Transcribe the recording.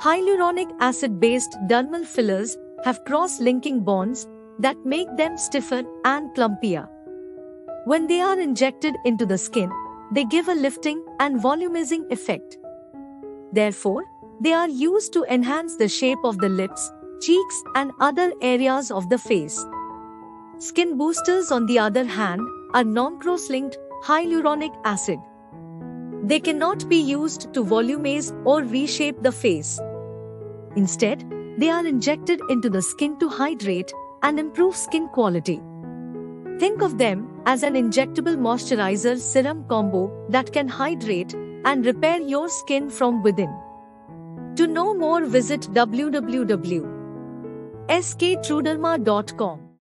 Hyaluronic acid-based dermal fillers have cross-linking bonds that make them stiffer and plumpier. When they are injected into the skin, they give a lifting and volumizing effect. Therefore, they are used to enhance the shape of the lips, cheeks, and other areas of the face. Skin boosters, on the other hand, are non-cross-linked hyaluronic acid. They cannot be used to volumize or reshape the face. Instead, they are injected into the skin to hydrate and improve skin quality. Think of them as an injectable moisturizer serum combo that can hydrate and repair your skin from within. To know more, visit www.sktruderma.com.